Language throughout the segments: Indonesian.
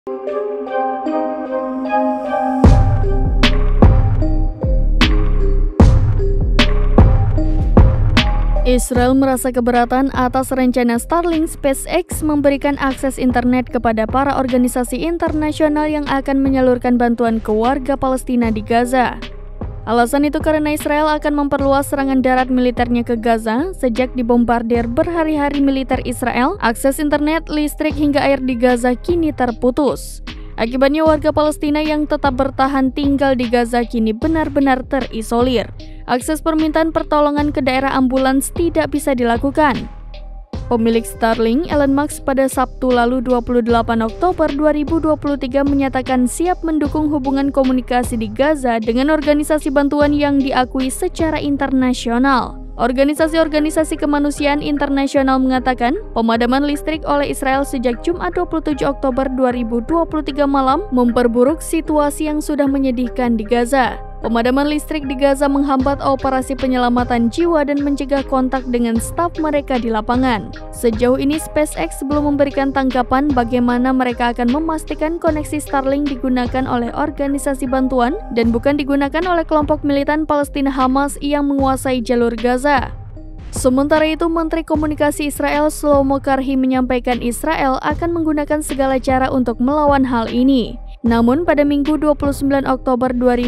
Israel merasa keberatan atas rencana Starlink SpaceX memberikan akses internet kepada para organisasi internasional yang akan menyalurkan bantuan ke warga Palestina di Gaza. Alasan itu karena Israel akan memperluas serangan darat militernya ke Gaza. Sejak dibombardir berhari-hari militer Israel, akses internet, listrik hingga air di Gaza kini terputus. Akibatnya warga Palestina yang tetap bertahan tinggal di Gaza kini benar-benar terisolir. Akses permintaan pertolongan ke daerah ambulans tidak bisa dilakukan. Pemilik Starlink, Elon Musk, pada Sabtu lalu 28 Oktober 2023 menyatakan siap mendukung hubungan komunikasi di Gaza dengan organisasi bantuan yang diakui secara internasional. Organisasi-organisasi kemanusiaan internasional mengatakan pemadaman listrik oleh Israel sejak Jumat 27 Oktober 2023 malam memperburuk situasi yang sudah menyedihkan di Gaza. Pemadaman listrik di Gaza menghambat operasi penyelamatan jiwa dan mencegah kontak dengan staf mereka di lapangan. Sejauh ini SpaceX belum memberikan tanggapan bagaimana mereka akan memastikan koneksi Starlink digunakan oleh organisasi bantuan dan bukan digunakan oleh kelompok militan Palestina Hamas yang menguasai jalur Gaza. Sementara itu, Menteri Komunikasi Israel Shlomo Karhi menyampaikan Israel akan menggunakan segala cara untuk melawan hal ini. Namun pada Minggu 29 Oktober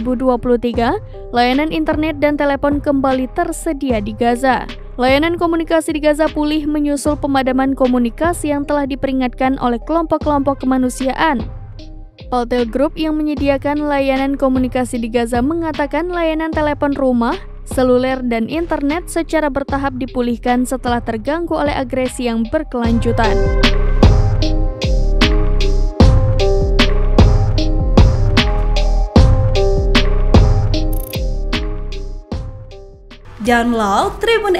2023, layanan internet dan telepon kembali tersedia di Gaza. Layanan komunikasi di Gaza pulih menyusul pemadaman komunikasi yang telah diperingatkan oleh kelompok-kelompok kemanusiaan. Paltel Group yang menyediakan layanan komunikasi di Gaza mengatakan layanan telepon rumah, seluler, dan internet secara bertahap dipulihkan setelah terganggu oleh agresi yang berkelanjutan. Download Tribun